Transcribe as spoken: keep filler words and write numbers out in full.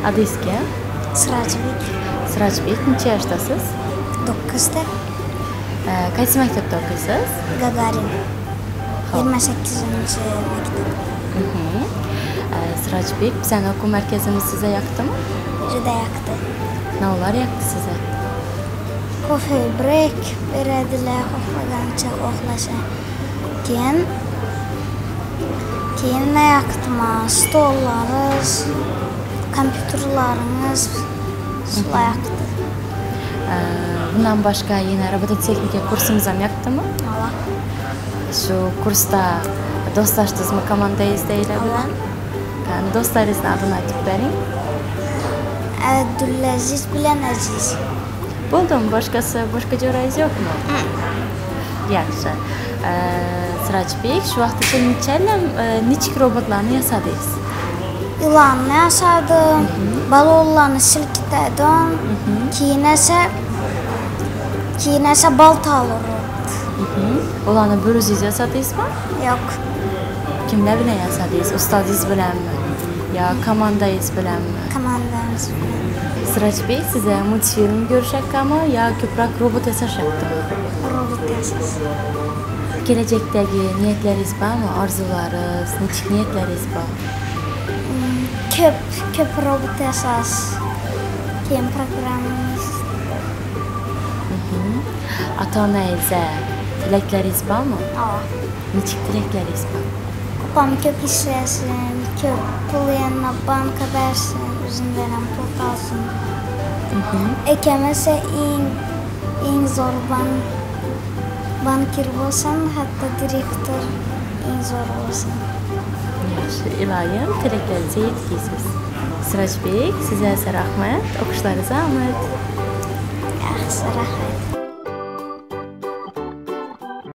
Adınız kim? Sirajbek. Sirajbek, necha yoshdasiz? to'qqizda. Qaysi maktabda o'qiysiz? Gagarin. yigirma sakkizinchi maktab. Sirajbek, bizning o'quv markazimiz sizga yoqdimi? Juda yoqdi. Nimalar yoqdi sizga? Coffee break beradilar, xohlagancha xohlasa. Keyin keyin nima yoqdimi? Stollaringiz, kompyuterlaringiz shular yoqdi. Bundan boshqa yana robototexnika kursimiz ham yoqdimi? Ava. Shu kursda do'stlashdingizmi komandangizdagilar bilan? Qani do'stlaringizni adini aytib bering. Abdulaziz bilan Aziz. Bo'ldimi? Boshqasi, boshqa jo'rangiz yo'qmi? Yaxshi. Sirajbek, shu vaqtgacha nechalam nechik robotlarni yasadingiz? Ilonni yasadim, balonlarni silkitadim, keyin esa keyin esa baltali robot. Ularni bir o'zingiz yasadingizmi? Yo'q. Kimlar bilan yasadingiz? Ustozingiz bilanmi? Yo komandangiz bilanmi? Komandamiz bilan. Sirajbek, siz multfilm ko'rish yoqqanmi yo ko'proq robot yasash yoqdimi? Robot yasash. Kelajakdagi niyatlaringiz bormi? Orzularingiz, nechik niyatlaringiz bor? Ko'p, ko'p robot yasash. Keyin programmamiz. Ota-onangizga tilaklaringiz bormi? Ava. Nechik tilaklaringiz bor? Opam ko'p ishlasin, ko'p pul yana banka bersin, o'zidan ham pul qolsin. Akam esa eng eng zo'r bank bankir bo'lsin, hatto direktor eng zo'r bo'lsin. Yaxshi, iloyim, tilaklaringizga yetkazasiz. Sirajbek, sizga rahmat, o'qishlaringiz omad. Yaxshi, rahmat.